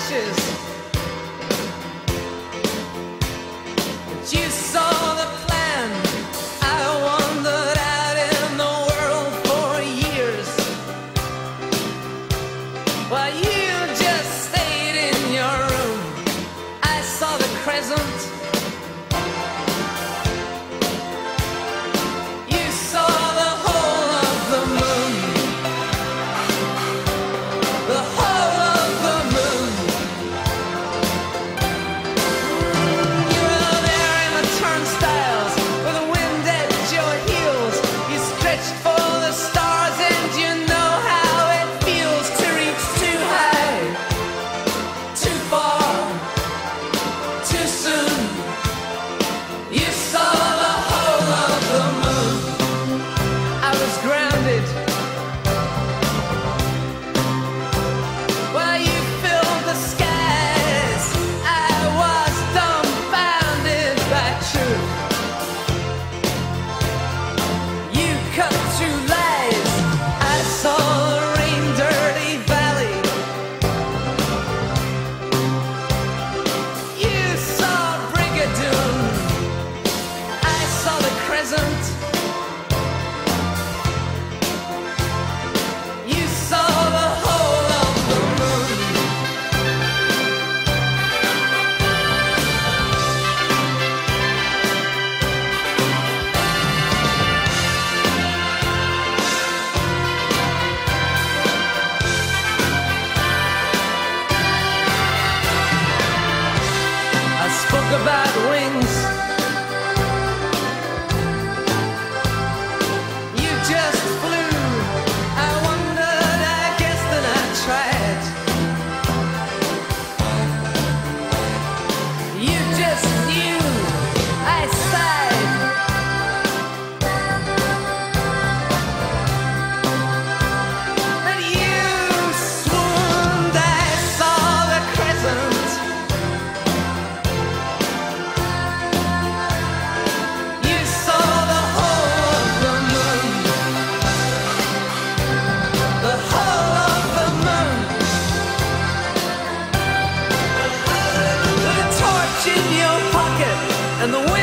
ashes. But you saw the plan. I wandered out in the world for years, while you just stayed in your room. I saw the crescent. You saw the whole of the moon. The whole of the moon. You were there in the turnstiles with the wind at your heels. You stretched for the stars and you know how it feels to reach too high, too far, too soon. You saw the whole of the moon. I was grounded while you filled the skies. I was dumbfounded by truth. You cut through lies. I saw the rain-dirty valley. You saw Brigadoon. I saw the crescent. You saw the whole of the moon. I spoke about wings. You just flew. I wondered, I guess that I tried. You just knew. I sighed. But you swooned. I saw the crescent. You saw the whole of the moon. The whole of the moon. With a torch in your pocket and the wind